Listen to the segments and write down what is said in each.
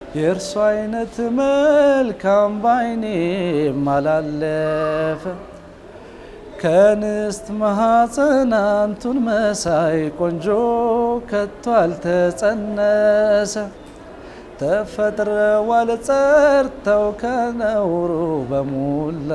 የእርሱ አይነት መልካም ባይኔ ማላለፈ ከንስት ማህፀን አንቱን መሳይ ቆንጆ ከቶ አልተጸነሰ ተፈጥረዋል ጸርተው ከነውሩ በሙላ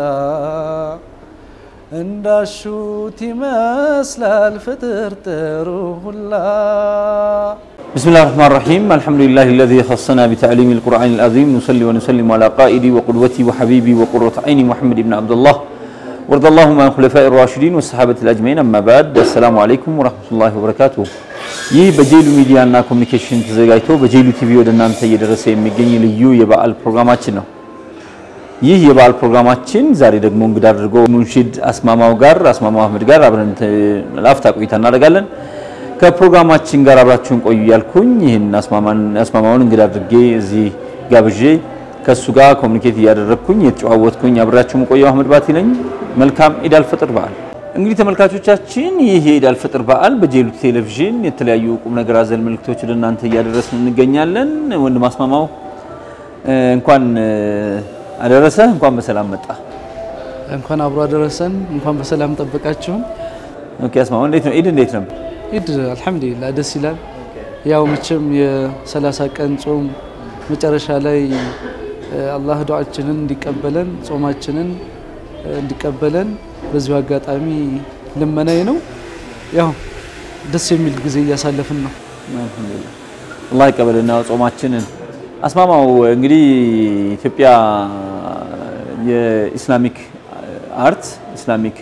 እንዳሹት ይመስላል ፍጥር ጥሩ ሁላ بسم الله الرحمن الرحيم الحمد لله الذي خصنا بتعليم القرآن العظيم نصلي ونسلم على قائدي وقدوتي وحبيبي وقرة عيني محمد بن عبد الله وارض اللهم عن خلفاء الراشدين والصحابة الأجمعين أما بعد السلام عليكم ورحمة الله وبركاته ይህ በጄሉ ሚዲያና ኮሙኒኬሽን ተዘጋጅቶ በጄሉ ቲቪ ወደናንተ እየደረሰ የሚገኝ ልዩ የበዓል ፕሮግራማችን ነው። ይህ የበዓል ፕሮግራማችን ዛሬ ደግሞ እንግዳ አድርጎ ሙንሺድ አስማማው አህመድ ጋር አብረን ላፍታ ቆይታ እናደርጋለን። ከፕሮግራማችን ጋር አብራችሁን ቆዩ ያልኩኝ ይሄን አስማማውን እንግዳ አድርጌ እዚህ ጋብዤ ከሱ ጋር ኮሙኒኬት ያደረኩኝ የተጫወትኩኝ አብራችሁን ቆየው አህመድ ባቲ ነኝ። መልካም ኢድ አልፈጥር በዓል። እንግዲህ ተመልካቾቻችን ይሄ ኢድ አልፈጥር በዓል በጄሉ ቴሌቪዥን የተለያዩ ቁም ነገር አዘል መልእክቶች ለእናንተ ያደረስን እንገኛለን። ወንድም አስማማው እንኳን አደረሰ እንኳን በሰላም መጣ። እንኳን አብሮ አደረሰን እንኳን በሰላም ተጠብቃችሁ። ኦኬ አስማማው እንዴት ነው ኢድ እንዴት ነው? ኢድ አልহামዱሊላህ ደስ ይላል። ያው መቼም የ30 ቀን ጾም መጨረሻ ላይ አላህ ዱዓችንን እንዲቀበለን ጾማችንን እንዲቀበለን በዚሁ አጋጣሚ ለመናዬ ነው። ያው ደስ የሚል ጊዜ ያሳለፍን ነው። አልহামዱሊላህ አላህ ይቀበልና ጾማችንን። አስማማው እንግዲህ ኢትዮጵያ የኢስላሚክ አርት ኢስላሚክ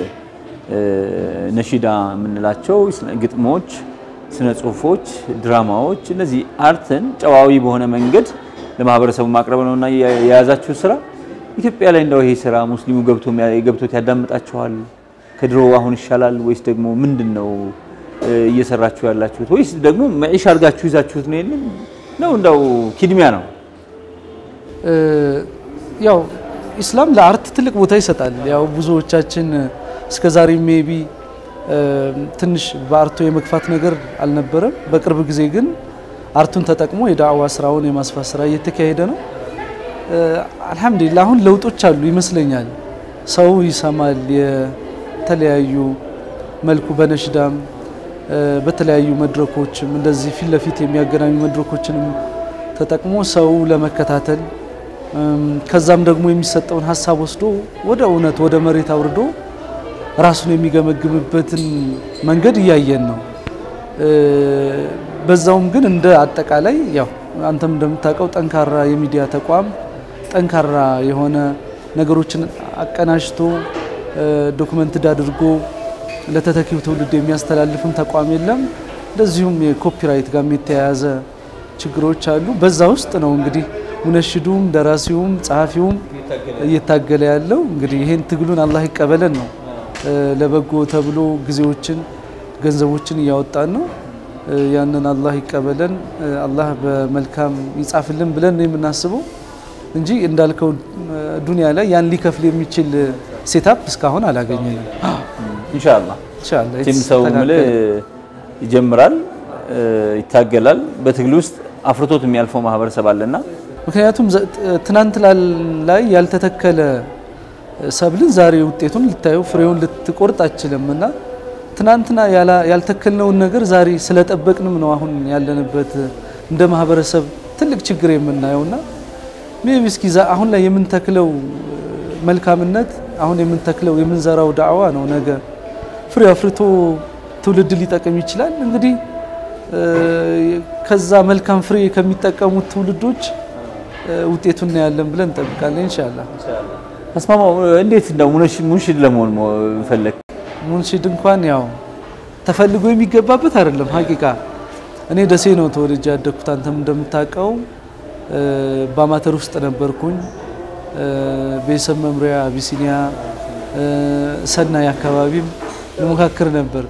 ነሺዳ ምንላቸው ግጥሞች ስነ ጽሁፎች ድራማዎች እነዚህ አርትን ጨዋዊ በሆነ መንገድ ለማህበረሰቡ ማቅረብ ነውና የያዛችሁ ስራ ኢትዮጵያ ላይ እንደው ይሄ ስራ ሙስሊሙ ገብቶት ያዳምጣችኋል ከድሮ አሁን ይሻላል ወይስ ደግሞ ምንድነው እየሰራችሁ ያላችሁት ወይስ ደግሞ መዒሽ አርጋችሁ ይዛችሁት ነው እንደው ኪድሚያ ነው? ያው ኢስላም ለአርት ትልቅ ቦታ ይሰጣል። ያው ብዙዎቻችን እስከዛሬ ሜቢ ትንሽ በአርቱ የመግፋት ነገር አልነበረም። በቅርብ ጊዜ ግን አርቱን ተጠቅሞ የዳዕዋ ስራውን የማስፋት ስራ እየተካሄደ ነው። አልহামዱሊላህ አሁን ለውጦች አሉ ይመስለኛል። ሰው ይሰማል የተለያዩ መልኩ በነሽዳም በተለያዩ መድረኮችም እንደዚህ ፊት ለፊት የሚያገናኙ መድረኮችንም ተጠቅሞ ሰው ለመከታተል ከዛም ደግሞ የሚሰጠውን ሐሳብ ወስዶ ወደ እውነት ወደ መሬት አውርዶ ራሱን የሚገመግምበትን መንገድ ያያየን ነው። በዛውም ግን እንደ አጠቃላይ ያው አንተም እንደምታውቀው ጠንካራ የሚዲያ ተቋም ጠንካራ የሆነ ነገሮችን አቀናጅቶ ዶክመንት አድርጎ ለተተኪው ትውልድ የሚያስተላልፍም ተቋም የለም። እንደዚሁም የኮፒራይት ጋር የተያያዘ ችግሮች አሉ። በዛ ውስጥ ነው እንግዲህ ሙነሽዱም ደራሲውም ጸሐፊውም እየታገለ ያለው። እንግዲህ ይሄን ትግሉን አላህ ይቀበለን ነው። ለበጎ ተብሎ ጊዜዎችን ገንዘቦችን ያወጣን ነው። ያንን አላህ ይቀበለን አላህ በመልካም ይጻፍልን ብለን ነው የምናስበው እንጂ እንዳልከው ዱንያ ላይ ያን ሊከፍል የሚችል ሴታፕ እስካሁን አላገኘንም። ኢንሻአላህ ሰው ይጀምራል ይታገላል በትግል ውስጥ አፍርቶት የሚያልፈው ማህበረሰብ አለና ምክንያቱም ትናንት ላይ ያልተተከለ ሰብልን ዛሬ ውጤቱን ልታዩ ፍሬውን ልትቆርጥ አችልምና ትናንትና ያልተከልነውን ነገር ዛሬ ስለጠበቅንም ነው አሁን ያለንበት እንደ ማህበረሰብ ትልቅ ችግር የምናየውና ሜቢስኪ አሁን ላይ የምንተክለው መልካምነት አሁን የምንተክለው የምንዘራው ዳዕዋ ነው ነገ ፍሬ አፍርቶ ትውልድ ሊጠቀም ይችላል። እንግዲህ ከዛ መልካም ፍሬ ከሚጠቀሙት ትውልዶች ውጤቱን ያለን ብለን እንጠብቃለን ኢንሻአላህ። አስማማው እንዴት እንደው ሙንሺድ ለመሆን ፈለክ? ሙንሺድ እንኳን ያው ተፈልጎ የሚገባበት አይደለም ሐቂቃ። እኔ ደሴ ነው ተወልጄ ያደኩት አንተም እንደምታውቀው በአማተር ውስጥ ነበርኩኝ። ቤተሰብ መምሪያ አቢሲኒያ ሰናይ አካባቢም ለመካከር ነበር።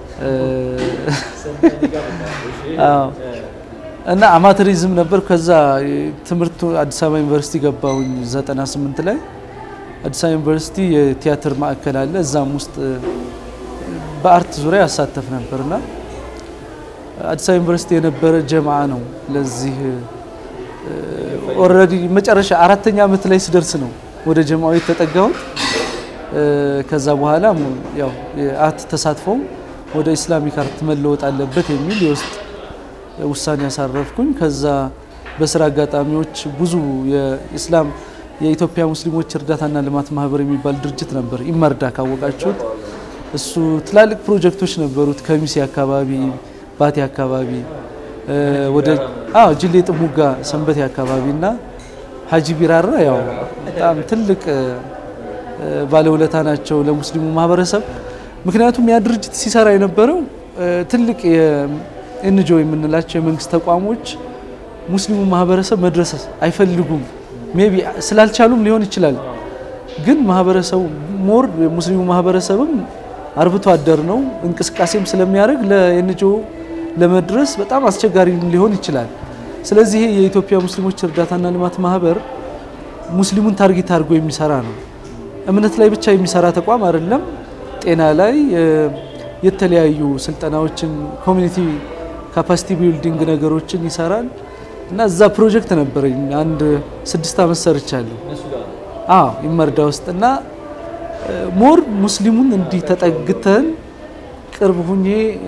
እና አማተሪዝም ነበር። ከዛ ትምርቱ አዲስ አበባ ዩኒቨርሲቲ ገባሁኝ 98 ላይ አዲስ አበባ ዩኒቨርሲቲ የቲያትር ማዕከል አለ። እዛም ውስጥ በአርት ዙሪያ ያሳተፍ ነበርና አዲስ አበባ ዩኒቨርሲቲ የነበረ ጀማዓ ነው ለዚህ ኦሬዲ መጨረሻ አራተኛ አመት ላይ ስደርስ ነው ወደ ጀማው የተጠጋሁት ከዛ በኋላ ያው አት ተሳትፎ ወደ ኢስላሚክ አርት መለወጥ አለበት የሚል የውስጥ ውሳኔ ያሳረፍኩኝ ከዛ በስራ አጋጣሚዎች ብዙ የኢስላም የኢትዮጵያ ሙስሊሞች እርዳታና ልማት ማህበር የሚባል ድርጅት ነበር ኢመርዳ ካወቃችሁት እሱ ትላልቅ ፕሮጀክቶች ነበሩት ከሚሴ አካባቢ ባቲ አካባቢ ወደ ጅሌ ጥሙጋ ሰንበቴ አካባቢና ሀጂ ቢራራ ያው በጣም ትልቅ ባለውለታ ናቸው ለሙስሊሙ ማህበረሰብ ምክንያቱም ያ ድርጅት ሲሰራ የነበረው ትልቅ የኤንጂኦ የምንላቸው የመንግስት ተቋሞች ሙስሊሙ ማህበረሰብ መድረስ አይፈልጉም ሜቢ ስላልቻሉም ሊሆን ይችላል ግን ማህበረሰቡ ሞር ሙስሊሙ ማህበረሰብም አርብቶ አደር ነው እንቅስቃሴም ስለሚያደርግ ለኤንጂኦ ለመድረስ በጣም አስቸጋሪ ሊሆን ይችላል ስለዚህ የኢትዮጵያ ሙስሊሞች እርዳታና ልማት ማህበር ሙስሊሙን ታርጌት አድርጎ የሚሰራ ነው እምነት ላይ ብቻ የሚሰራ ተቋም አይደለም ጤና ላይ የተለያዩ ስልጠናዎችን ኮሚኒቲ ካፓሲቲ ቢልዲንግ ነገሮችን ይሰራል እና እዛ ፕሮጀክት ነበርኝ አንድ 6 አመት ሰርቻለሁ ይመርዳ ውስጥና ሞር ሙስሊሙን እንዲ ተጠግተን ቅርብ ሁኜ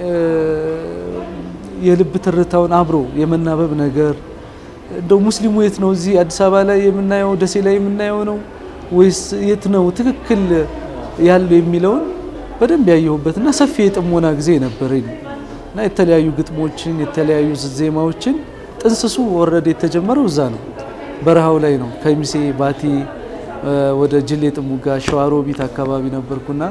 የልብ ትርታውን አብሮ የመናበብ ነገር እንደው ሙስሊሙ የት ነው እዚህ አዲስ አበባ ላይ የምናየው ደሴ ላይ የምናየው ነው ወይስ የት ነው ትክክል ያለው የሚለውን በደንብ ያየሁበትና ሰፊ የጥሞና ጊዜ ነበርኝ እና የተለያዩ ግጥሞችን የተለያዩ ዜማዎችን ጥንስሱ ወረደ የተጀመረው እዛ ነው በረሃው ላይ ነው ከሚሴ ባቲ ወደ ጅሌ ጥሙጋ ሸዋሮቢት አካባቢ ነበርኩና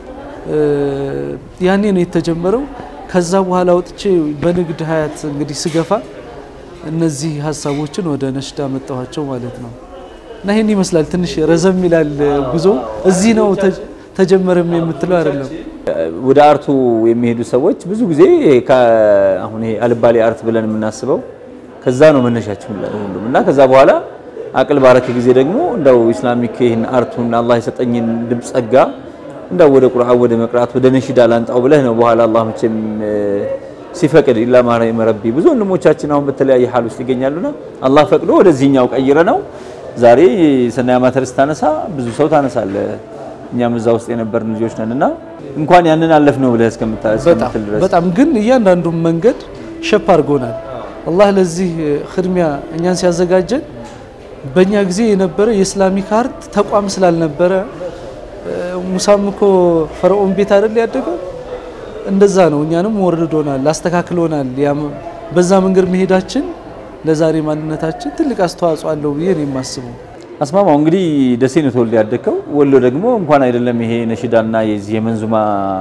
ያኔ ነው የተጀመረው ከዛ በኋላ ወጥቼ በንግድ ሀያት እንግዲህ ስገፋ እነዚህ ሐሳቦችን ወደ ነሽዳ መጣኋቸው ማለት ነው እና ይሄን ይመስላል ትንሽ ረዘም ይላል ጉዞ እዚህ ነው ተጀመረም የምትለው አይደለም ወደ አርቱ የሚሄዱ ሰዎች ብዙ ጊዜ አሁን ይሄ አልባሌ አርት ብለን የምናስበው ከዛ ነው መነሻቸው ሁሉም እና ከዛ በኋላ አቅል ባረከ ጊዜ ደግሞ እንደው ኢስላሚክ ይሄን አርቱን አላህ የሰጠኝን ድምጽ ጸጋ እንደው ወደ ቁርአን ወደ መቅራት ወደ ነሽዳ ላንጣው ብለህ ነው በኋላ አላህ መቼም ሲፈቅድ ኢላ ማረይ መረቢ ብዙ ወንድሞቻችን አሁን በተለያየ ሐል ውስጥ ይገኛሉና አላህ ፈቅዶ ወደዚህኛው ቀይረ ነው ዛሬ ሰናያ ማተርስ ታነሳ ብዙ ሰው ታነሳለ እኛም እዛ ውስጥ የነበርን ልጆች ነንና እንኳን ያንን አለፍ ነው ብለህ እስከምትል ድረስ በጣም ግን እያንዳንዱ መንገድ ሸፕ አድርጎናል አላህ ለዚህ ኽድሚያ እኛን ሲያዘጋጀን በእኛ ጊዜ የነበረ የኢስላሚክ አርት ተቋም ስላልነበረ ሙሳም እኮ ፈርዖን ቤት አይደል ያደገው እንደዛ ነው እኛንም ወርዶናል አስተካክሎናል በዛ መንገድ መሄዳችን ለዛሬ ማንነታችን ትልቅ አስተዋጽኦ አለው ብዬ ነው የማስበው አስማማው እንግዲህ ደሴ ነው ተወልደ ያደከው ወሎ ደግሞ እንኳን አይደለም ይሄ ነሽዳና የዚህ የመንዙማ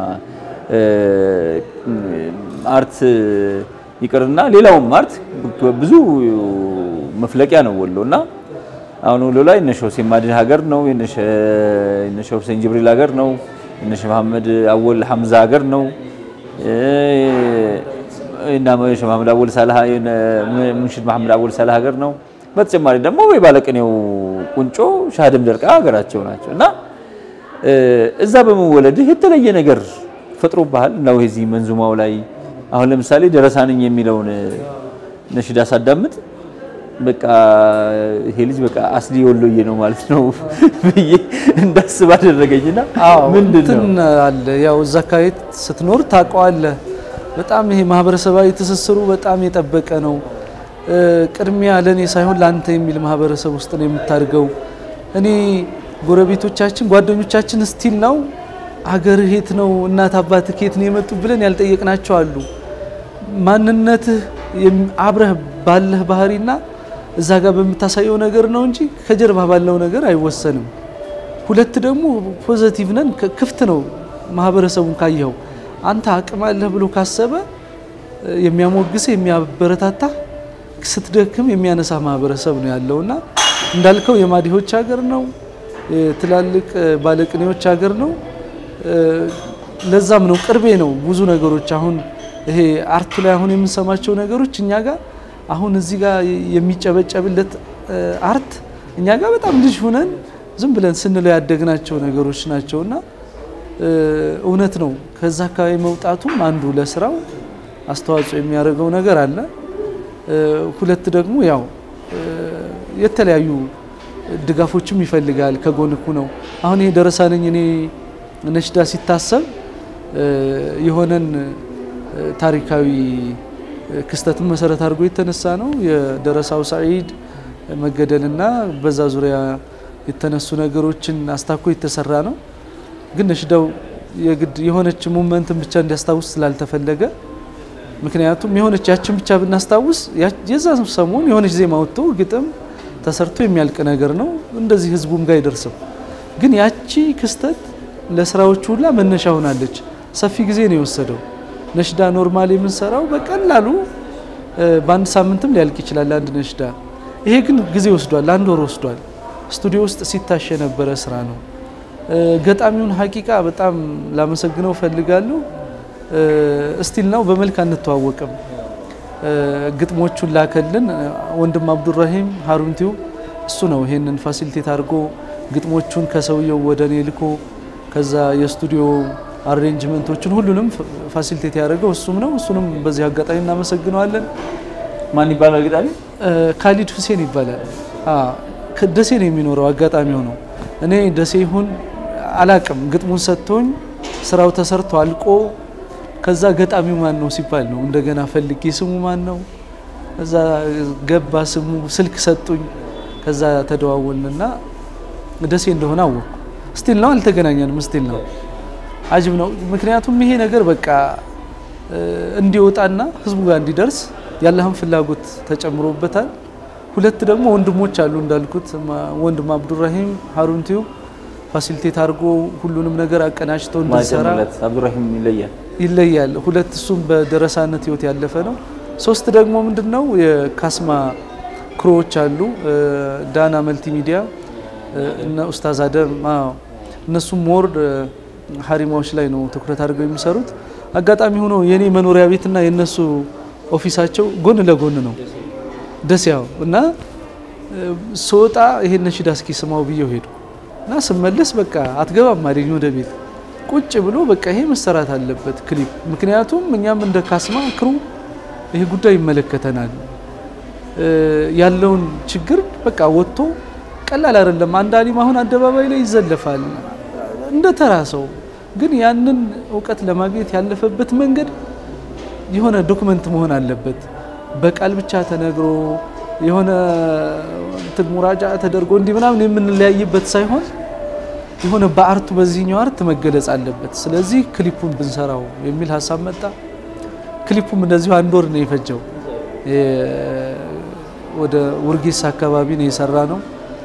አርት ይቀርና ሌላውም አርት ብዙ መፍለቂያ ነው ወሎና አሁን ወሎ ላይ እነ ሾሴ ማድን ሀገር ነው እነ ሾሴ ጅብሪል ሀገር ነው እነ መሐመድ አወል ሐምዛ ሀገር ነው እና መሐመድ አወል ሳላህ ሙንሽድ መሐመድ አወል ሳላህ ሀገር ነው በተጨማሪ ደግሞ ወይ ባለቅኔው ቁንጮ ሻህደም ደርቃ ሀገራቸው ናቸውና እዛ በመወለድህ የተለየ ነገር ፈጥሮብሃል ነው እዚህ መንዙማው ላይ አሁን ለምሳሌ ደረሳንኝ የሚለውን ነሽዳ ሳዳምጥ በቃ ይሄ ልጅ በቃ አስሊ ወሎዬ ነው ማለት ነው ብዬ እንዳስብ አደረገኝና ምንድነው አለ ያው ዘካየት ስትኖር ታውቀዋለህ በጣም ይሄ ማህበረሰባዊ ትስስሩ በጣም የጠበቀ ነው ቅድሚያ ለኔ ሳይሆን ላንተ የሚል ማህበረሰብ ውስጥ ነው የምታርገው እኔ ጎረቤቶቻችን ጓደኞቻችን ስቲል ነው ሀገር ሄት ነው እናት አባት ከየት ነው የመጡ ብለን ያልጠየቅናቸው አሉ ማንነትህ አብረህ ባለህ ባህሪና እዛ ጋር በመታሳየው ነገር ነው እንጂ ከጀርባ ባለው ነገር አይወሰንም ሁለት ደግሞ ፖዚቲቭ ነን ክፍት ነው ማህበረሰቡን ካየው አንተ አቅም አለህ ብሎ ካሰበ የሚያሞግስ የሚያበረታታ ስትደክም የሚያነሳ ማህበረሰብ ነው ያለውና እንዳልከው የማዲሆች ሀገር ነው ትላልቅ ባለቅኔዎች ሀገር ነው ለዛም ነው ቅርቤ ነው ብዙ ነገሮች አሁን ይሄ አርት ላይ አሁን የምንሰማቸው ነገሮች እኛ ጋር አሁን እዚህ ጋር የሚጨበጨብለት አርት እኛ ጋር በጣም ልጅ ሆነን ዝም ብለን ስንለው ያደግናቸው ነገሮች ናቸውና እውነት ነው ከዛ አካባቢ መውጣቱም አንዱ ለስራው አስተዋጽኦ የሚያደርገው ነገር አለ ሁለት ደግሞ ያው የተለያዩ ድጋፎችም ይፈልጋል ከጎንኩ ነው አሁን ይሄ ደረሳ ነኝ እኔ ነሽዳ ሲታሰብ የሆነን ታሪካዊ ክስተትን መሰረት አድርጎ የተነሳ ነው የደረሳው ሰዒድ መገደልና በዛ ዙሪያ የተነሱ ነገሮችን አስታኮ የተሰራ ነው ግን ነሽዳው የግድ የሆነች ሞመንትን ብቻ እንዲያስታውስ ስላልተፈለገ ምክንያቱም የሆነች ያችን ብቻ ብናስታውስ የዛ ሰሞን የሆነች ዜማ ወጥቶ ግጥም ተሰርቶ የሚያልቅ ነገር ነው እንደዚህ ህዝቡም ጋር ይደርሰው ግን ያቺ ክስተት ለስራዎቹ ሁላ መነሻ ሆናለች ሰፊ ጊዜ ነው የወሰደው ነሽዳ ኖርማሊ የምንሰራው በቀላሉ በአንድ ሳምንትም ሊያልቅ ይችላል አንድ ነሽዳ ይሄ ግን ጊዜ ወስዷል አንድ ወር ወስዷል ስቱዲዮ ውስጥ ሲታሽ የነበረ ስራ ነው ገጣሚውን ሐቂቃ በጣም ላመሰግነው ፈልጋለሁ እስቲል ነው በመልክ አንተዋወቅም ግጥሞቹን ላከልን ወንድም አብዱራሂም ሃሩንቲው እሱ ነው ይሄንን ፋሲሊቴት አድርጎ ግጥሞቹን ከሰውየው ወደኔ ልኮ ከዛ የስቱዲዮ አሬንጅመንቶችን ሁሉንም ፋሲሊቴት ያደረገው እሱንም በዚህ አጋጣሚ እናመሰግነዋለን ማን ይባላል ግጣሚ ካሊድ ሁሴን ይባላል ደሴ ነው የሚኖረው አጋጣሚ ሆኖ እኔ ደሴ ይሁን አላቅም ግጥሙን ሰጥቶኝ ስራው ተሰርቶ አልቆ ከዛ ገጣሚው ማን ነው ሲባል ነው እንደገና ፈልጌ ስሙ ማን ነው ከዛ ገባ ስሙ ስልክ ሰጡኝ ከዛ ተደዋወልንና ደሴ እንደሆነ አወኩ ስቲል ነው አልተገናኘንም ስቲል ነው አጅብ ነው ምክንያቱም ይሄ ነገር በቃ እንዲወጣና ህዝቡ ጋር እንዲደርስ ያለህም ፍላጎት ተጨምሮበታል ሁለት ደግሞ ወንድሞች አሉ እንዳልኩት ወንድም አብዱራሂም ሃሩንቲው ፋሲሊቴት አድርጎ ሁሉንም ነገር አቀናጭተው እንዲሰራ አብዱራሂም ይለያል ሁለት እሱም በደረሳነት ህይወት ያለፈ ነው ሶስት ደግሞ ምንድነው የካስማ ክሮዎች አሉ ዳና መልቲ ሚዲያ እና ኡስታዝ አደም እነሱ ሞር ሐሪማዎች ላይ ነው ትኩረት አድርገው የሚሰሩት አጋጣሚ ሆኖ የኔ መኖሪያ ቤትና የነሱ ኦፊሳቸው ጎን ለጎን ነው ደስያው እና ሶጣ ይሄን ነሽዳ እስኪ ስማው ብየው ሄዱ እና ስመለስ በቃ አትገባም አለኝ ወደ ቤት ቁጭ ብሎ በቃ ይሄ መሰራት አለበት ክሊፕ ምክንያቱም እኛም እንደ ካስማ ክሩ ይሄ ጉዳይ ይመለከተናል ያለውን ችግር በቃ ወጥቶ ቀላል አይደለም አንድ አሊም አሁን አደባባይ ላይ ይዘለፋል እንደ ተራሰው ግን ያንን ዕውቀት ለማግኘት ያለፈበት መንገድ የሆነ ዶክመንት መሆን አለበት በቃል ብቻ ተነግሮ የሆነ ሙራጃ ተደርጎ እንዲ ምናምን የምንለያይበት ሳይሆን የሆነ በአርቱ በዚህኛው አርት መገለጽ አለበት ስለዚህ ክሊፑን ብንሰራው የሚል ሐሳብ መጣ ክሊፑም እንደዚሁ አንድ ወር ነው የፈጀው ወደ ውርጊስ አካባቢ ነው የሰራ ነው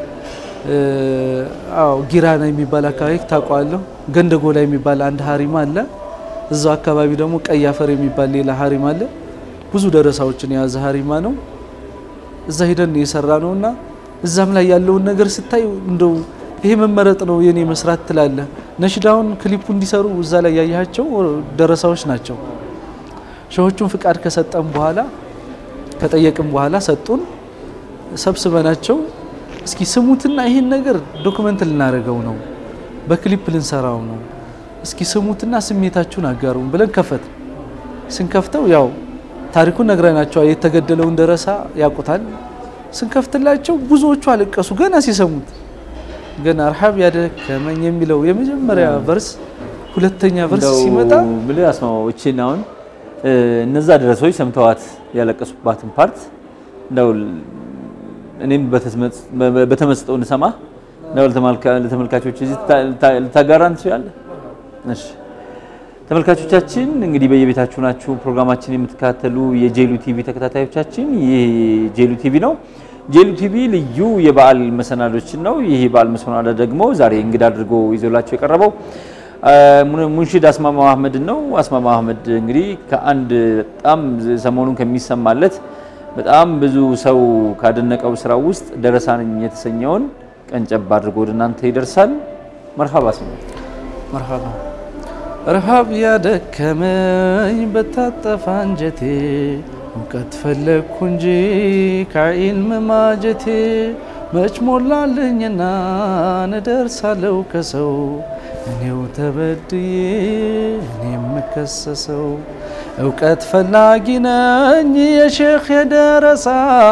ጊራና የሚባል አካባቢ ታቋለው ገንደጎላ የሚባል አንድ ሐሪማ አለ እዛው አካባቢ ደግሞ ቀያፈር የሚባል ሌላ ሐሪማ አለ ብዙ ደረሳዎችን የያዘ ሐሪማ ነው እዛ ሄደን የሰራ ነውና እዛም ላይ ያለውን ነገር ስታይ እንደው ይሄ መመረጥ ነው የኔ መስራት ትላለ ነሽዳውን ክሊፑ እንዲሰሩ እዛ ላይ ያያያቸው ደረሳዎች ናቸው ሸሆቹን ፍቃድ ከሰጠን በኋላ ከጠየቅን በኋላ ሰጡን ሰብስበናቸው እስኪ ስሙትና ይሄን ነገር ዶክመንት ልናረጋው ነው በክሊፕ ልንሰራው ነው እስኪ ስሙትና ስሜታችሁን አጋሩን ብለን ከፈት ስንከፍተው ያው ታሪኩን ነግረናቸው የተገደለውን ደረሳ ያቁታል ስንከፍትላቸው ብዙዎቹ አለቀሱ ገና ሲሰሙት ገና አርሐብ ያደከመኝ የሚለው የመጀመሪያ ቨርስ ሁለተኛ ቨርስ ሲመጣ ብለ አስማዎችናውን እነዛ ደረሶች ሰምተዋት ያለቀሱባትን ፓርት ነው እኔም በተመስጠው እንሰማ ነው ለተመልካቾች እዚህ ታጋራን ይችላል እሺ ተመልካቾቻችን እንግዲህ በየቤታችሁ ናችሁ ፕሮግራማችን የምትከታተሉ የጄሉ ቲቪ ተከታታዮቻችን ይሄ ጄሉ ቲቪ ነው ጄሉ ቲቪ ልዩ የበዓል መሰናዶችን ነው ይሄ በዓል መሰናዶ ደግሞ ዛሬ እንግዳ አድርጎ ይዘውላችሁ የቀረበው ሙንሺድ አስማማ አህመድ ነው አስማማ አህመድ እንግዲህ ከአንድ በጣም ሰሞኑን ከሚሰማለት በጣም ብዙ ሰው ካደነቀው ስራው ውስጥ ደረሳነኝ የተሰኘውን ቀንጨብ አድርጎ ወደናንተ ይደርሳል መርሐባ አስማማ መርሐባ ረሃብ ያደከመኝ በታጠፋ አንጀቴ እውቀት ፈለኩ እንጂ ከዒልም ማጀቴ መች ሞላልኝና እንደርሳለው ከሰው እኔው ተበድዬ እኔም ከሰሰው እውቀት ፈላጊ ነኝ የሼኽ የደረሳ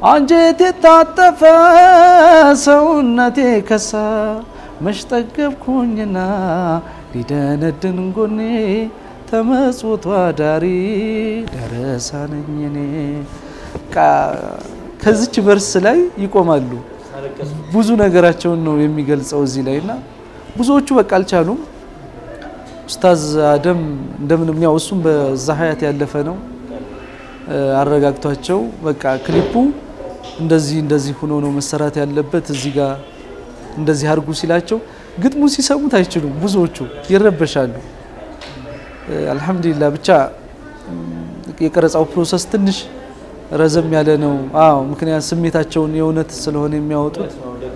አንጀቴ ታጠፈ ሰውነቴ ከሳ መሽጠገብኩኝና ሊደነድን ጎኔ ተመጽውቷ ዳሪ ደረሳነኝ እኔ ከዚች ቨርስ ላይ ይቆማሉ ብዙ ነገራቸውን ነው የሚገልጸው እዚህ ላይና ብዙዎቹ በቃ አልቻሉም ኡስታዝ አደም እንደምንም ያው እሱም በዛ ሀያት ያለፈ ነው አረጋግቷቸው በቃ ክሊፑ እንደዚህ ሆኖ ነው መሰራት ያለበት እዚህ ጋር እንደዚህ አርጉ ሲላቸው ግጥሙ ሲሰሙት አይችሉም ብዙዎቹ ይረበሻሉ አልহামዱሊላህ ብቻ የቀረጻው ፕሮሰስ ትንሽ ረዘም ያለ ነው አዎ ምክንያት ስሜታቸውን የውነት ስለሆነ የሚያወጡት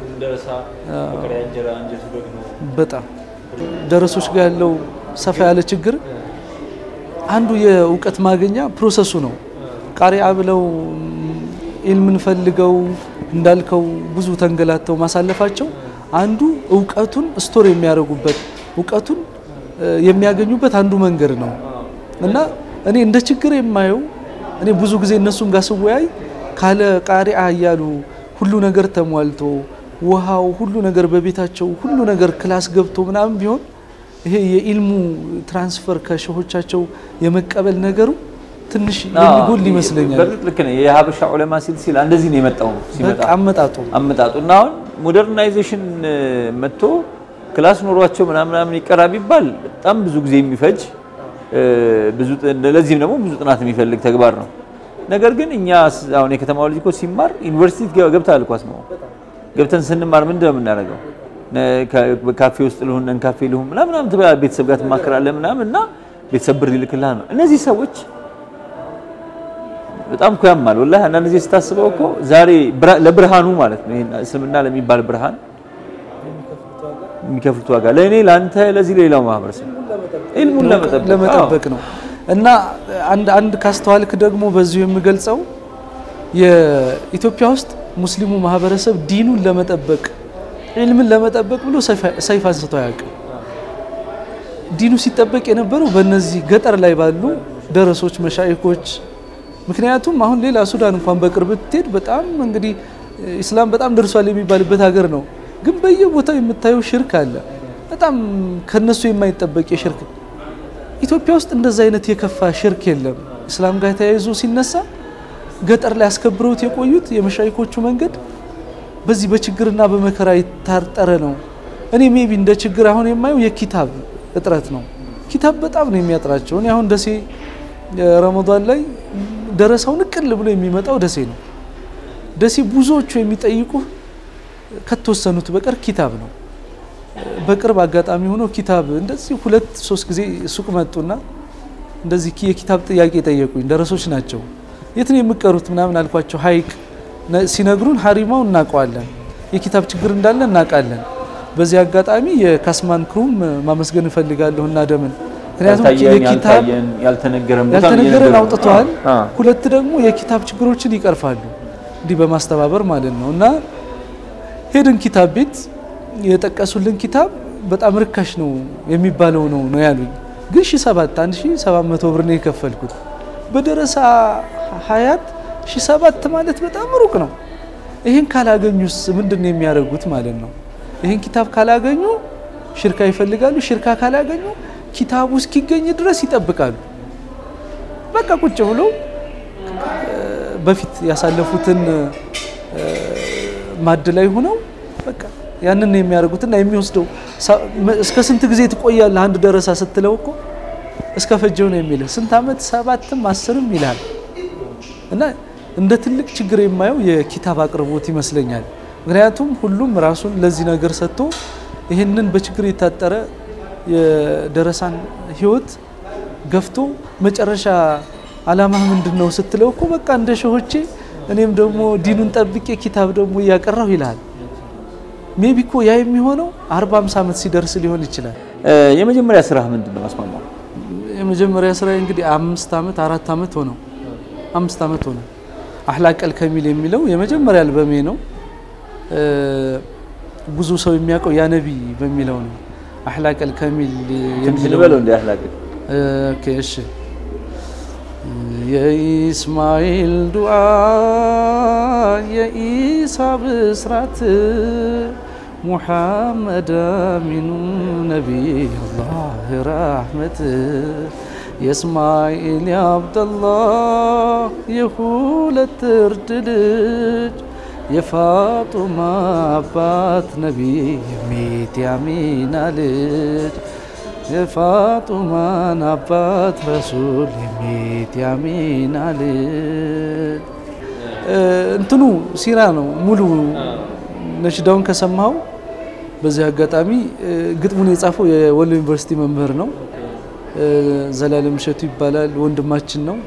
በጣም ደረሶች ጋር ያለው ሰፋ ያለ ችግር አንዱ የእውቀት ማግኛ ፕሮሰሱ ነው ቃሪዓ ብለው ኢልምን ፈልገው እንዳልከው ብዙ ተንገላተው ማሳለፋቸው አንዱ እውቀቱን ስቶር የሚያደርጉበት እውቀቱን የሚያገኙበት አንዱ መንገድ ነው እና እኔ እንደ ችግር የማየው እኔ ብዙ ጊዜ እነሱም ጋር ስወያይ ካለ ቃሪዓ ያያሉ ሁሉ ነገር ተሟልቶ ውሃው ሁሉ ነገር በቤታቸው ሁሉ ነገር ክላስ ገብቶ ምናምን ቢሆን ይሄ የኢልሙ ትራንስፈር ከሸሆቻቸው የመቀበል ነገሩ ትንሽ የሚጎል ይመስለኛል በርግጥ ልክ ነው የሀበሻ ዑለማ ሲል እንደዚህ ነው የመጣው ሲመጣ አመጣጡና አሁን ሞደርናይዜሽን መጥቶ ክላስ ኖሯቸው ምናምን ይቀራብ ይባል በጣም ብዙ ጊዜ የሚፈጅ ብዙ ለዚህም ደግሞ ብዙ ጥናት የሚፈልግ ተግባር ነው ነገር ግን እኛ አሁን የከተማው ልጅ እኮ ሲማር ዩኒቨርሲቲ ገብታል ኳስ ነው ገብተን ስንማር ምንድነው የምናደርገው ካፌ ውስጥ ለሆነን ካፌ ለሆነ ምናምን ቤተሰብ ጋር ተማከራለ ምናምንና ቤተሰብ ብር ይልክልሃል ነው እነዚህ ሰዎች በጣም ያማል والله አንዳንድ ጊዜ ስታስበው እኮ ዛሬ ለብርሃኑ ማለት ነው እስልምና ለሚባል ብርሃን የሚከፍሉት ዋጋ ለኔ ላንተ ለዚህ ሌላው ማህበረሰብ ኢልሙን ለመጠበቅ ነው እና አንድ ካስተዋልክ ደግሞ በዚሁ የሚገልጸው የኢትዮጵያ ውስጥ ሙስሊሙ ማህበረሰብ ዲኑን ለመጠበቅ ኢልምን ለመጠበቅ ብሎ ሰይፍ አንስቶ ያውቃል ዲኑ ሲጠበቅ የነበረው በእነዚህ ገጠር ላይ ባሉ ደረሶች መሻይኮች ምክንያቱም አሁን ሌላ ሱዳን እንኳን በቅርብ ትሄድ በጣም እንግዲህ እስላም በጣም ደርሷል የሚባልበት ሀገር ነው ግን በየቦታው የምታየው ሽርክ አለ በጣም ከነሱ የማይጠበቅ የሽርክ ኢትዮጵያ ውስጥ እንደዛ አይነት የከፋ ሽርክ የለም እስላም ጋር ተያይዞ ሲነሳ ገጠር ላይ አስከብረውት የቆዩት የመሻይኮቹ መንገድ በዚህ በችግርና በመከራ ይታርጠረ ነው እኔ ሜቢ እንደ ችግር አሁን የማየው የኪታብ እጥረት ነው ኪታብ በጣም ነው የሚያጥራቸው እኔ አሁን ደሴ ረመዳን ላይ ደረሰው ንቅል ብሎ የሚመጣው ደሴ ነው ደሴ ብዙዎቹ የሚጠይቁ ከተወሰኑት በቀር ኪታብ ነው በቅርብ አጋጣሚ ሆኖ ኪታብ እንደዚህ 2-3 ጊዜ ሱቅ መጡና እንደዚህ የኪታብ ጥያቄ ጠየቁኝ ደረሶች ናቸው የት ነው የምቀሩት ምናምን አልኳቸው ሃይቅ ሲነግሩን ሐሪማው እናቀዋለን የኪታብ ችግር እንዳለ እናቃለን በዚህ አጋጣሚ የካስማን ክሩም ማመስገን ፈልጋለሁና ደምን ምክንያቱም የኪታብ ያልተነገረን አውጥቷል ሁለት ደግሞ የኪታብ ችግሮችን ይቀርፋሉ እንዲህ በማስተባበር ማለት ነውና ሄድን ኪታብ ቤት የጠቀሱልን ኪታብ በጣም ርካሽ ነው የሚባለው ነው ያሉኝ ግን 1700 ብር ነው የከፈልኩት በደረሳ ሀያት 17 ማለት በጣም ሩቅ ነው ይሄን ካላገኙስ ምንድነው የሚያደርጉት ማለት ነው ይሄን ኪታብ ካላገኙ ሽርካ ይፈልጋሉ ሽርካ ካላገኙ ኪታቡ እስኪገኝ ድረስ ይጠብቃሉ በቃ ቁጭ ብሎ በፊት ያሳለፉትን ማድ ላይ ሆነው በቃ ያንን ነው የሚያደርጉትና የሚወስደው እስከ ስንት ጊዜ ትቆያለህ አንድ ደረሳ ስትለው እኮ እስከ ፈጀው ነው የሚለው ስንት አመት 7ም 10ም ይላል እና እንደ ትልቅ ችግር የማየው የኪታብ አቅርቦት ይመስለኛል ምክንያቱም ሁሉም ራሱን ለዚህ ነገር ሰጥቶ ይሄንን በችግር የታጠረ የደረሳን ህይወት ገፍቶ መጨረሻ አላማህ ምንድነው ስትለው እኮ በቃ እንደ ሸሆቼ እኔም ደግሞ ዲኑን ጠብቄ ኪታብ ደግሞ ያቀራው ይላል ሜቢ እኮ ያ የሚሆነው 40-50 አመት ሲደርስ ሊሆን ይችላል የመጀመሪያ ስራህ ምንድነው አስማማው የመጀመሪያ ስራ እንግዲህ 5 አመት 4 አመት ሆነው 5 አመት ሆነው አህላቀል ከሚል የሚለው የመጀመሪያ አልበሜ ነው ብዙ ሰው የሚያውቀው ያ ነቢ በሚለው ነው አህላቀል ከሚል የሚለው እንደ አህላቀል ኦኬ እሺ የኢስማኤል ዱዓ የኢሳ ብስራት ሙሐመድ አሚኑ ነቢይ አላህ ረሕመት የእስማኤል የአብደላህ የሁለት እርድ ልጅ የፋጡማ አባት ነቢይ የሚት ያሚና ልጅ የፋጡማን አባት ረሱል የሚት ያሚና ልጅ እንትኑ ሲራ ነው ሙሉ ነሽዳውን ከሰማው በዚህ አጋጣሚ ግጥሙን የጻፈው የወሎ ዩኒቨርሲቲ መምህር ነው ዘላለም ሸቱ ይባላል ወንድማችን ነው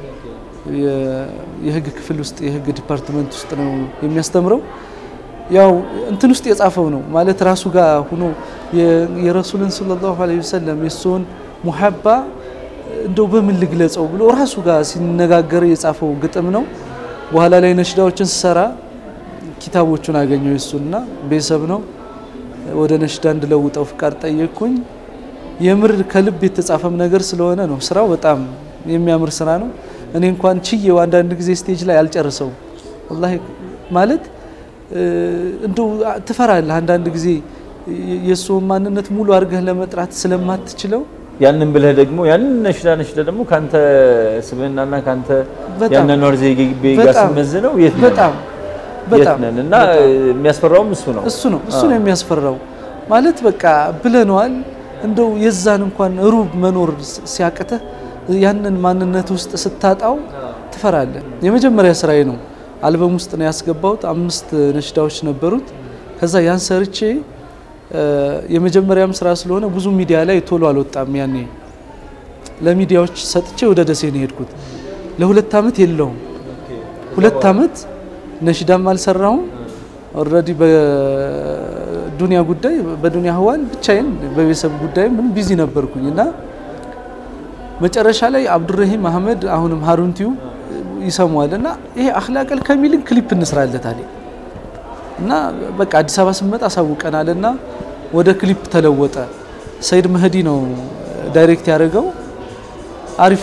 የህግ ክፍል ውስጥ የህግ ዲፓርትመንት ውስጥ ነው የሚያስተምረው ያው እንትን ውስጥ የጻፈው ነው ማለት ራሱ ጋር ሆኖ የረሱልን ሰለላሁ ዐለይሂ ወሰለም የሱን ሙሐባ እንደው በምን ልግለጸው ብሎ ራሱ ጋር ሲነጋገር የጻፈው ግጥም ነው በኋላ ላይ ነሽዳዎችን ሰራ ኪታቦቹን አገኘው የሱና ቤተሰብ ነው ወደ ነሽዳ እንድለውጠው ፍቃድ ጠየቅኩኝ የምር ከልብ የተጻፈም ነገር ስለሆነ ነው ስራው በጣም የሚያምር ስራ ነው እኔ እንኳን ቺዬው አንዳንድ ጊዜ ስቴጅ ላይ አልጨርሰው والله ማለት እንደው ትፈራለህ አንዳንድ ጊዜ የሱን ማንነት ሙሉ አርገህ ለመጥራት ስለማትችለው ያንን ብለህ ደግሞ ያንን ነሽዳ ደግሞ ካንተ ስብህናና ካንተ ያንን ወርዜ ጋስመዝነው በጣም እና የሚያስፈራውም እሱ ነው የሚያስፈራው ማለት በቃ ብለናል እንደው የዛን እንኳን ሩብ መኖር ሲያቀተህ ያንን ማንነት ውስጥ ስታጣው ትፈራለህ የመጀመሪያ ስራዬ ነው አልበም ውስጥ ነው ያስገባውት 5 ነሽዳዎች ነበሩት ከዛ ያን ሰርቼ የመጀመሪያም ስራ ስለሆነ ብዙ ሚዲያ ላይ ቶሎ አልወጣም ያኔ ለሚዲያዎች ሰጥቼ ወደ ደሴ ነው ሄድኩት ለሁለት አመት የለውም 2 አመት ነሽዳም አልሰራሁም ኦሬዲ በዱንያ ጉዳይ በዱንያ ህዋል ብቻዬን በቤተሰብ ጉዳይ ምን ቢዚ ነበርኩኝና መጨረሻ ላይ አብዱረሂም አህመድ አሁንም ሃሩንቲው ይሰማዋልና ይሄ አኽላቀል ከሚልን ክሊፕ እንስራለታል እና በቃ አዲስ አበባ ስመጣ አሳውቀናልና ወደ ክሊፕ ተለወጠ ሰይድ መህዲ ነው ዳይሬክት ያደረገው አሪፍ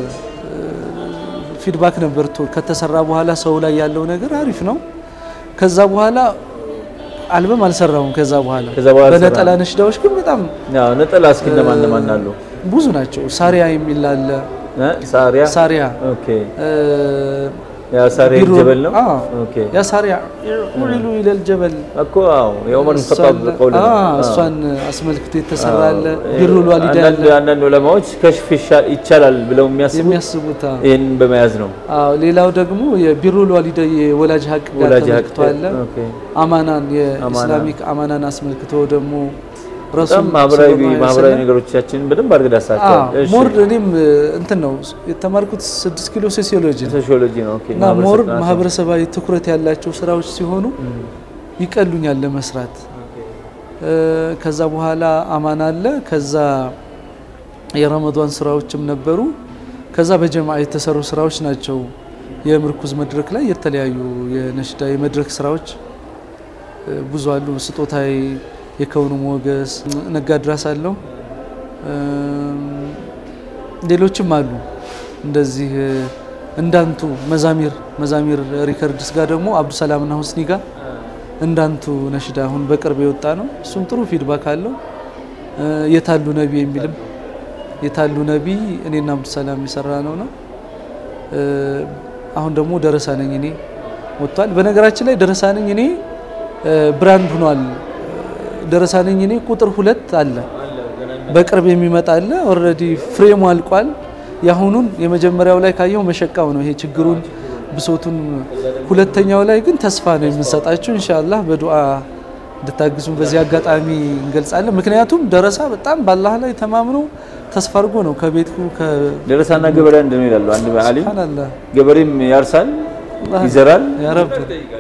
ፊድባክ ነበር ከተሰራ በኋላ ሰው ላይ ያለው ነገር አሪፍ ነው ከዛ በኋላ አልበም አልሰራውም ከዛ በኋላ በነጠላ ነሽዳዎች ግን በጣም ነጠላ እስኪ ለማን አሉ ብዙ ናቸው ሳሪያ የሚል አለ ሳሪያ ኦኬ ያ ሳሪያ ጀበል ነው ኦኬ ያ ሳሪያ ሙሉ ኢለል ጀበል እኮ አው የዑመር ተጣብ ቆለ እሷን አስመልክቶ የተሰራ አለ ቢሩል ዋሊዳ አንዳንድ ዑለማዎች ከሽፍ ይቻላል ብለው የሚያስቡት ይሄን በመያዝ ነው አው ሌላው ደግሞ የቢሩል ዋሊዳ የወላጅ ሀቅ ጋር ኦኬ አማናን የኢስላሚክ አማናን አስመልክቶ ደግሞ ረሱል ማህበራዊ ነገሮቻችን በደንብ አርገዳሳቸው ሞር እኔም እንትን ነው የተማርኩት 6 ኪሎ ሶሲዮሎጂ ነው ኦኬ ሞር ማህበረሰባዊ ትኩረት ያላቸው ስራዎች ሲሆኑ ይቀሉኛል ለመስራት ከዛ በኋላ አማና አለ ከዛ የረመዳን ስራዎችም ነበሩ ከዛ በጀማዓ የተሰሩ ስራዎች ናቸው የምርኩዝ መድረክ ላይ የተለያዩ የነሽዳ የመድረክ ስራዎች ብዙ አሉ ስጦታይ የከውኑ ሞገስ ነጋድራስ አለው ሌሎችም አሉ እንደዚህ እንዳንቱ መዛሚር ሪከርድስ ጋር ደግሞ አብዱ ሰላምና ሁስኒ ጋር እንዳንቱ ነሽዳ አሁን በቅርብ የወጣ ነው እሱም ጥሩ ፊድባክ አለው የታሉ ነቢ የሚልም የታሉ ነቢ እኔና አብዱ ሰላም የሰራ ነው አሁን ደግሞ ደረሳ ነኝ እኔ ወጥቷል በነገራችን ላይ ደረሳ ነኝ እኔ ብራንድ ሆኗል ደረሳ ነኝ እኔ ቁጥር 2 አለ በቅርብ የሚመጣ አለ ኦሬዲ ፍሬሙ አልቋል ያሁኑን የመጀመሪያው ላይ ካየው መሸቃው ነው ይሄ ችግሩን ብሶቱን ሁለተኛው ላይ ግን ተስፋ ነው የምንሰጣችሁ ኢንሻአላህ በዱዓ እንድታግዙን በዚህ አጋጣሚ እንገልጻለን ምክንያቱም ደረሳ በጣም በአላህ ላይ ተማምኖ ተስፋ አድርጎ ነው ከቤቱ ደረሳና ገበሬ እንደምን ይላሉ አንድ በአሊ ሱብሃንአላህ ገበሬም ያርሳል ይዘራል ያ ረብ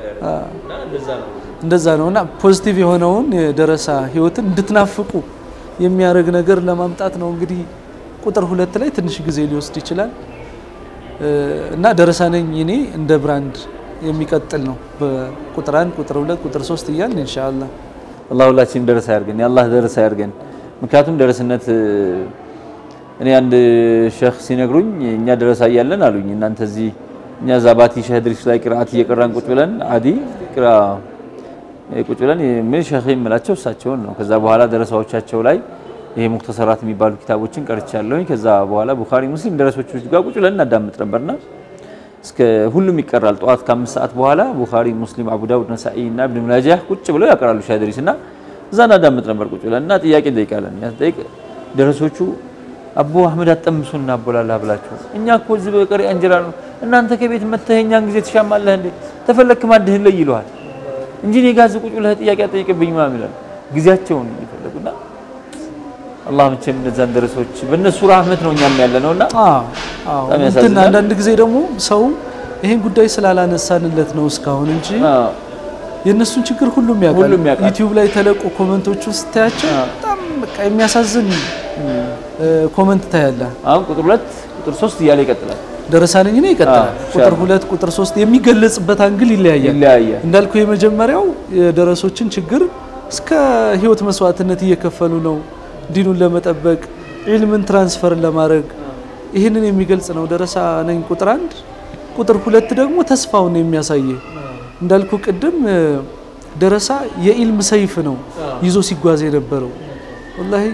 እንደዛ ነውና ፖዚቲቭ የሆነውን የደረሳ ህይወትን እንድትናፍቁ የሚያረግ ነገር ለማምጣት ነው እንግዲህ ቁጥር 2 ላይ ትንሽ ጊዜ ሊወስድ ይችላል እና ደረሳ ነኝ እኔ እንደ ብራንድ የሚቀጥል ነው በቁጥር 1 ቁጥር 2 ቁጥር 3 ይያልን ኢንሻአላህ አላህ ሁላችን ደረሳ ያርገን ያላህ ደረሳ ያርገን ምክንያቱም ደረስነት እኔ አንድ ሼክ ሲነግሩኝ እኛ ደረሳ ያያለን አሉኝ እናንተ እዚህ እኛ ዛባቲ ሸህድሪስ ላይ ቅራአት እየቀራን ቁጭ ብለን አዲ ቅራ ቁጭ ብለን ምን ሼክ ይመላቸው እሳቸውን ነው ከዛ በኋላ ደረሳዎቻቸው ላይ ይሄ ሙክተሰራት የሚባሉ ኪታቦችን ቀርቻለሁኝ ከዛ በኋላ ቡኻሪ ሙስሊም ደረሶች ጋር ቁጭ ብለን እናዳምጥ ነበርና እስከ ሁሉም ይቀራል ጧት ከ5 ሰዓት በኋላ ቡኻሪ ሙስሊም አቡ ዳውድ ነሳኢ እና ኢብኑ ማጃህ ቁጭ ብለው ያቀራሉ ሸህድሪስና እዛ እናዳምጥ ነበር ቁጭ ብለንና ጥያቄ እንጠይቃለን ያጠይቅ ደረሶቹ አቡ አህመድ አጠምሱና አቦላላ ብላችሁ እኛ እኮ እዚህ በቀሪ አንጀራ ነው እናንተ ከቤት መተኛን ጊዜ ተሻማለህ እንዴ ተፈለክ ማድህን ላይ ይሏል እንጂ እኔ ጋር ቁጭ ብለህ ጥያቄ አጠይቅብኝ ማለት ነው ጊዜያቸውን ይፈልጉና አላህ መቼም እነዛን ደረሶች በእነሱ ረህመት ነው እኛም ያለነውና እንትና አንዳንድ ጊዜ ደግሞ ሰው ይሄን ጉዳይ ስላላነሳንለት ነው እስካሁን እንጂ የነሱን ችግር ሁሉም ያውቃል ዩቲዩብ ላይ ተለቁ ኮሜንቶች ውስጥ ታያቸው በጣም በቃ የሚያሳዝን ኮሜንት ታያለ አሁን ቁጥር 2 ቁጥር 3 እያለ ይቀጥላል ደረሳለኝ ነው ይቀጥላል ቁጥር 2 ቁጥር 3 የሚገለጽበት አንግል ይለያያል እንዳልኩ የመጀመሪያው የደረሶችን ችግር እስከ ህይወት መስዋዕትነት እየከፈሉ ነው ዲኑን ለመጠበቅ ኢልምን ትራንስፈር ለማድረግ ይሄንን የሚገልጽ ነው ደረሳ ነኝ ቁጥር 1 ቁጥር 2 ደግሞ ተስፋውን የሚያሳይ እንዳልኩ ቅድም ደረሳ የኢልም ሰይፍ ነው ይዞ ሲጓዝ የነበረው ወላሂ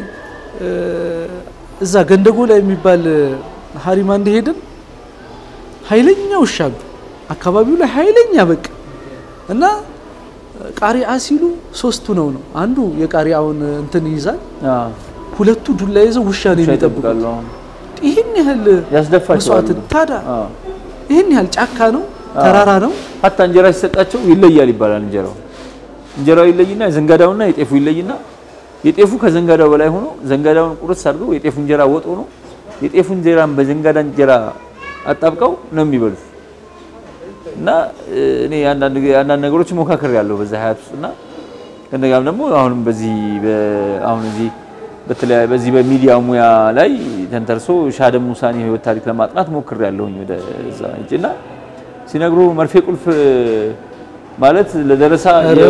እዛ ገንደጎ ላይ የሚባል ሐሪማ እንደሄድን ኃይለኛው ሻብ አካባቢው ላይ ኃይለኛ በቃ እና ቃሪዓ ሲሉ ሶስቱ ነው አንዱ የቃሪዓውን እንትን ይይዛል ሁለቱ ዱላ ይዘው ውሻ ነው የሚጠብቁት ይሄን ያህል ያስደፋቸው ታዳ ይሄን ያህል ጫካ ነው ተራራ ነው hatta እንጀራ ሲሰጣቸው ይለያል ይባላል እንጀራው ይለይና ዘንጋዳውና የጤፉ ይለይና የጤፉ ከዘንጋዳው በላይ ሆኖ ዘንጋዳውን ቁርስ አድርገው የጤፉ እንጀራ ወጥ ሆኖ የጤፉ እንጀራን በዘንጋዳ እንጀራ አጣብቀው ነው የሚበሉት እና እኔ አንዳንድ ነገሮች ሞካከር ያለው በዛ ሀያት ውስጥና እንደጋም ደግሞ አሁንም አሁን እዚህ በተለይ በዚህ በሚዲያ ሙያ ላይ ተንተርሶ ሻደም ሙሳኒ ህይወት ታሪክ ለማጥናት ሞክር ያለውኝ ወደዛ እንጂና ሲነግሩ መርፌ ቁልፍ ማለት ለደረሳ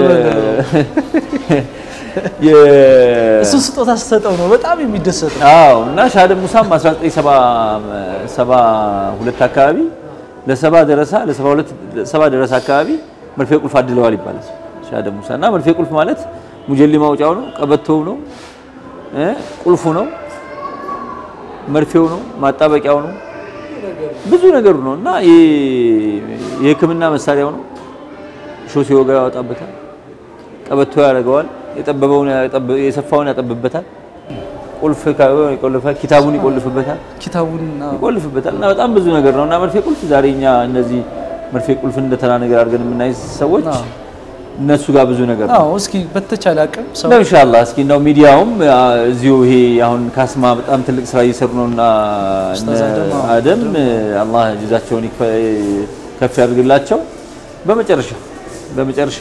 እሱ ስጦታ ሰጠው ነው በጣም የሚደሰተው አዎ እና ሻደም ሙሳም 1972 አካባቢ ለሰባ ደረሳ ለ72 ደረሳ አካባቢ መርፌ ቁልፍ አድለዋል ይባላል ሻደም ሙሳና መርፌ ቁልፍ ማለት ሙጀሊ ማውጫው ነው ቀበቶው ነው ቁልፉ ነው መርፌው ነው ማጣበቂያው ነው ብዙ ነገር ነውና የህክምና መሳሪያው ነው ሾሲ ወጋ ያወጣበታል ቀበቶ ያረጋዋል የጠበበውን የሰፋውን ያጠብበታል ቁልፍ ይቆልፋ ኪታቡን ይቆልፍበታል እና በጣም ብዙ ነገር ነውና መርፌ ቁልፍ ዛሬኛ እነዚህ መርፌ ቁልፍ እንደተራ ነገር አድርገን የምናይ ሰዎች እነሱ ጋር ብዙ ነገር ነው እስኪ በተቻለ አቅም ሰው ኢንሻአላህ እስኪ ነው ሚዲያውም እዚሁ ይሄ አሁን ካስማ በጣም ትልቅ ስራ እየሰሩ ነውና አደም አላህ ጅዛቸውን ከፍ ያድርግላቸው በመጨረሻ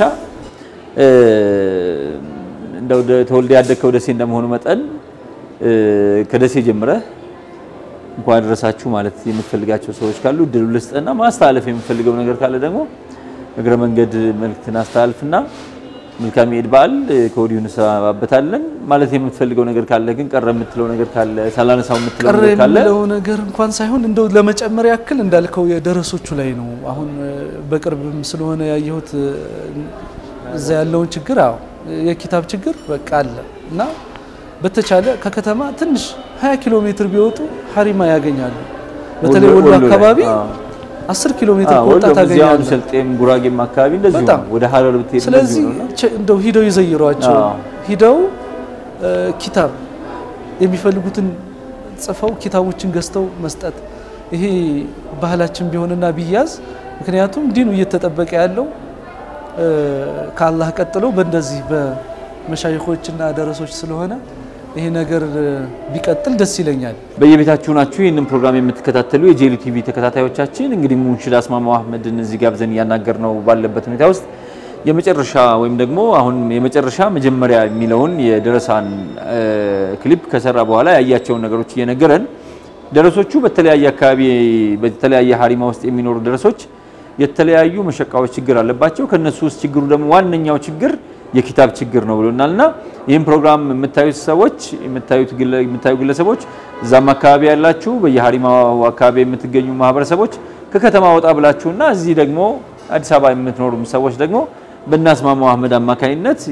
እንደው ተወልደ ያደከው ደሴ እንደመሆኑ መጠን ከደሴ ጀምረ እንኳን አደረሳችሁ ማለት የምትፈልጋቸው ሰዎች ካሉ ድሉ ልስጥና ማስተላለፍ የምትፈልገው ነገር ካለ ደግሞ እግረ መንገድ መልክትና አስተላልፍና መልካም ኢድ በዓል ከወዲሁ እንሰባበታለን ማለት የምትፈልገው ነገር ካለ ግን ቀረ የምትለው ነገር ካለ ሳላነሳው የምትለው ነገር ካለ ነገር እንኳን ሳይሆን እንደው ለመጨመር ያክል እንዳልከው የደረሶቹ ላይ ነው አሁን በቅርብም ስለሆነ ያየሁት እዛ ያለውን ችግር የኪታብ ችግር በቃ አለ እና በተቻለ ከከተማ ትንሽ 20 ኪሎ ሜትር ቢወጡ ሐሪማ ያገኛሉ በተለይ ወሎ አካባቢ 10 ኪሎ ሜትር ቆጣ ታገኛለህ ሰልጤም ጉራጌም አካባቢ እንደዚህ ነው ወደ ሐረር ብትሄድ ስለዚህ እንደው ሂደው ይዘይሯቸው ሂደው ኪታብ የሚፈልጉትን ጽፈው ኪታቦችን ገዝተው መስጠት ይሄ ባህላችን ቢሆንና ቢያዝ ምክንያቱም ዲኑ እየተጠበቀ ያለው ከአላህ ቀጥሎ በእንደዚህ በመሻይኾችና ደረሶች ስለሆነ ይሄ ነገር ቢቀጥል ደስ ይለኛል በየቤታችሁ ናችሁ ይሄንን ፕሮግራም የምትከታተሉ የጄሊ ቲቪ ተከታታዮቻችን እንግዲህ ሙንሽድ አስማማው አህመድን እዚህ ጋብዘን ያናገርነው ባለበት ሁኔታ ውስጥ የመጨረሻ ወይም ደግሞ አሁን የመጨረሻ መጀመሪያ የሚለውን የደረሳን ክሊፕ ከሰራ በኋላ ያያቸውን ነገሮች እየነገረን ደረሶቹ በተለያየ አካባቢ በተለያየ ሐሪማ ውስጥ የሚኖሩ ደረሶች የተለያዩ መሸቃዎች ችግር አለባቸው ከነሱ ውስጥ ችግሩ ደግሞ ዋንኛው ችግር የኪታብ ችግር ነው ብሎናልና ይሄን ፕሮግራም የምታዩት ሰዎች የምታዩ ግለሰቦች እዛም አካባቢ ያላችሁ በየሐሪማው አካባቢ የምትገኙ ማህበረሰቦች ከከተማ ወጣ ብላችሁና እዚህ ደግሞ አዲስ አበባ የምትኖሩ ሰዎች ደግሞ በእናስማማው አህመድ አማካኝነት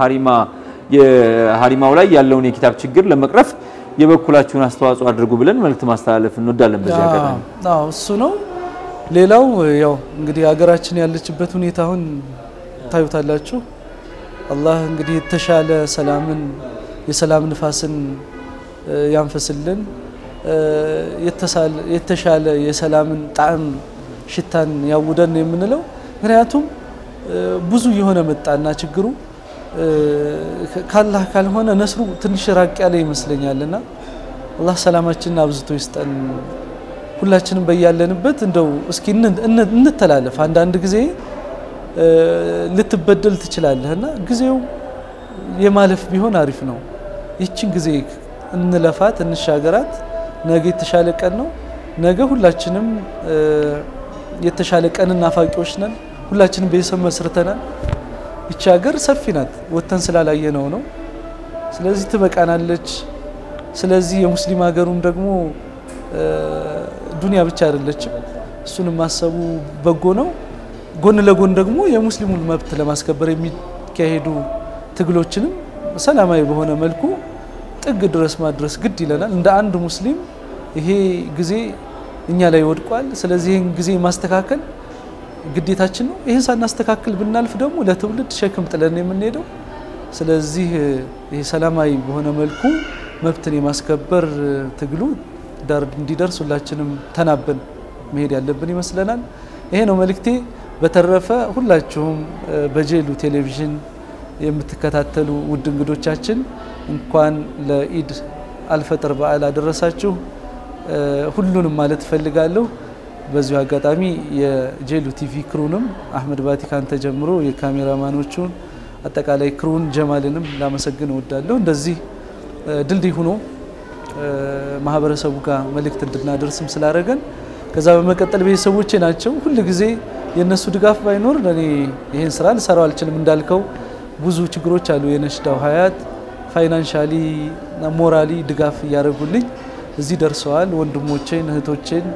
የሐሪማው ላይ ያለውን የኪታብ ችግር ለመቅረፍ የበኩላችሁን አስተዋጽኦ አድርጉ ብለን መልእክት ማስተላለፍ እንወዳለን በዚህ አጋጣሚ። አዎ እሱ ነው። ሌላው ያው እንግዲህ ሀገራችን ያለችበት ሁኔታ አሁን ታዩታላችሁ። አላህ እንግዲህ የተሻለ ሰላምን የሰላም ንፋስን ያንፈስልን የተሻለ የሰላምን ጣዕም ሽታን ያውደን የምንለው ምክንያቱም ብዙ የሆነ መጣና ችግሩ ካላህ ካልሆነ ነስሩ ትንሽ ራቅ ያለ ይመስለኛልና አላህ ሰላማችንን አብዝቶ ይስጠን። ሁላችንም በያለንበት እንደው እስኪ እንተላለፍ። አንዳንድ ጊዜ ልትበደል ትችላለህና ጊዜው የማለፍ ቢሆን አሪፍ ነው። ይቺን ጊዜ እንለፋት እንሻገራት። ነገ የተሻለ ቀን ነው። ነገ ሁላችንም የተሻለ ቀን ናፋቂዎች ነን። ሁላችንም ቤተሰብ መስርተናል። ይቺ ሀገር ሰፊ ናት። ወተን ስላላየነው ነው። ስለዚህ ትበቃናለች። ስለዚህ የሙስሊም ሀገሩም ደግሞ ዱንያ ብቻ አይደለችም። እሱንም ማሰቡ በጎ ነው። ጎን ለጎን ደግሞ የሙስሊሙን መብት ለማስከበር የሚካሄዱ ትግሎችንም ሰላማዊ በሆነ መልኩ ጥግ ድረስ ማድረስ ግድ ይለናል። እንደ አንድ ሙስሊም ይሄ ጊዜ እኛ ላይ ወድቋል። ስለዚህ ይሄን ጊዜ ማስተካከል ግዴታችን ነው። ይሄን ሳናስተካክል ብናልፍ ደግሞ ለትውልድ ሸክም ጥለን የምንሄደው። ስለዚህ ይሄ ሰላማዊ በሆነ መልኩ መብትን የማስከበር ትግሉ ዳር እንዲደርስ ሁላችንም ተናበን መሄድ ያለብን ይመስለናል። ይሄ ነው መልእክቴ። በተረፈ ሁላችሁም በጄሉ ቴሌቪዥን የምትከታተሉ ውድ እንግዶቻችን እንኳን ለኢድ አልፈጥር በዓል አደረሳችሁ ሁሉንም ማለት ፈልጋለሁ። በዚሁ አጋጣሚ የጄሉ ቲቪ ክሩንም አህመድ ባቲካን ተጀምሮ የካሜራማኖቹን አጠቃላይ ክሩን ጀማልንም ላመሰግን እወዳለሁ። እንደዚህ ድልድይ ሆኖ ማህበረሰቡ ጋር መልእክት እንድናደርስም ስላደረገን ከዛ በመቀጠል ቤተሰቦቼ ናቸው። ሁሉ ጊዜ የነሱ ድጋፍ ባይኖር እኔ ይሄን ስራ ልሰራው አልችልም። እንዳልከው ብዙ ችግሮች አሉ። የነሽዳው ሀያት ፋይናንሻሊ ሞራሊ ድጋፍ ያደርጉልኝ እዚህ ደርሰዋል። ወንድሞቼን እህቶቼን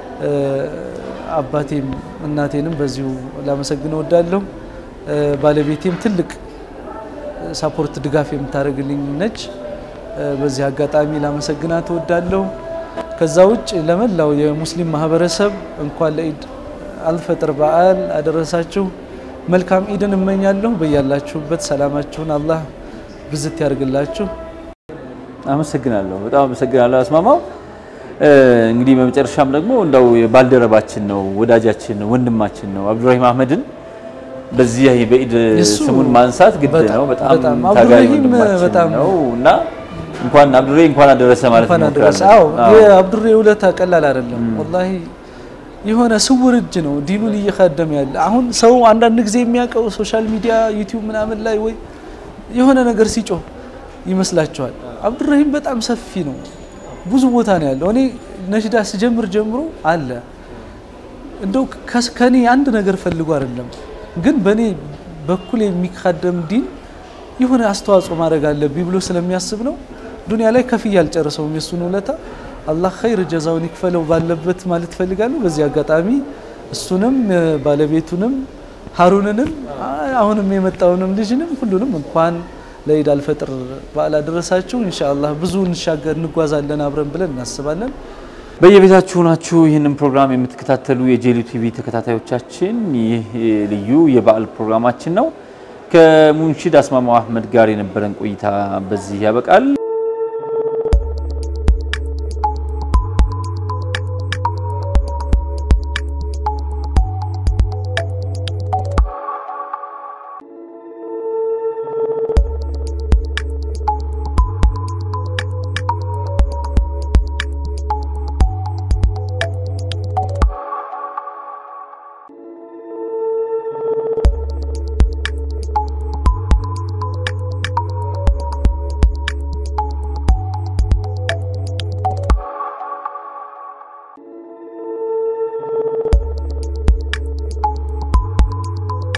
አባቴም እናቴንም በዚሁ ላመሰግን እወዳለሁ። ባለቤቴም ትልቅ ሳፖርት ድጋፍ የምታደርግልኝ ነች። በዚህ አጋጣሚ ላመሰግናት እወዳለሁ። ከዛ ውጭ ለመላው የሙስሊም ማህበረሰብ እንኳን ለኢድ አልፈጥር በዓል አደረሳችሁ። መልካም ኢድን እመኛለሁ። በያላችሁበት ሰላማችሁን አላህ ብዝት ያርግላችሁ። አመሰግናለሁ። በጣም አመሰግናለሁ አስማማው። እንግዲህ በመጨረሻም ደግሞ እንደው ባልደረባችን ነው ወዳጃችን ነው ወንድማችን ነው አብዱራሂም አህመድን በዚህ በኢድ ስሙን ማንሳት ግድ ነው። በጣም ታጋይ ወንድማችን ነውና እንኳን አብዱሬ እንኳን አደረሰ ማለት ነው። አዎ የአብዱሬ ውለታ ቀላል አይደለም والله የሆነ ስውር እጅ ነው ዲኑን እየካደመ ያለ። አሁን ሰው አንዳንድ ጊዜ የሚያቀው ሶሻል ሚዲያ ዩቲዩብ ምናምን ላይ ወይ የሆነ ነገር ሲጮህ ይመስላችኋል። አብዱራሂም በጣም ሰፊ ነው። ብዙ ቦታ ነው ያለው። እኔ ነሽዳ ስጀምር ጀምሮ አለ እንደው ከኔ አንድ ነገር ፈልጎ አይደለም ግን በኔ በኩል የሚካደም ዲን የሆነ አስተዋጽኦ ማድረግ አለብኝ ብሎ ስለሚያስብ ነው። ዱንያ ላይ ከፍያ አልጨረሰውም የሱን ውለታ አላህ ኸይር ጀዛውን ይክፈለው ባለበት ማለት ፈልጋለሁ። በዚህ አጋጣሚ እሱንም ባለቤቱንም ሃሩንንም አሁንም የመጣውንም ልጅንም ሁሉንም እንኳን ለኢድ አልፈጥር በዓል አደረሳችሁ። ኢንሻአላህ ብዙ እንጓዛለን አብረን ብለን እናስባለን። በየቤታችሁ ናችሁ ይህንን ፕሮግራም የምትከታተሉ የጄሉ ቲቪ ተከታታዮቻችን ይህ ልዩ የበዓል ፕሮግራማችን ነው። ከሙንሺድ አስማማው አህመድ ጋር የነበረን ቆይታ በዚህ ያበቃል።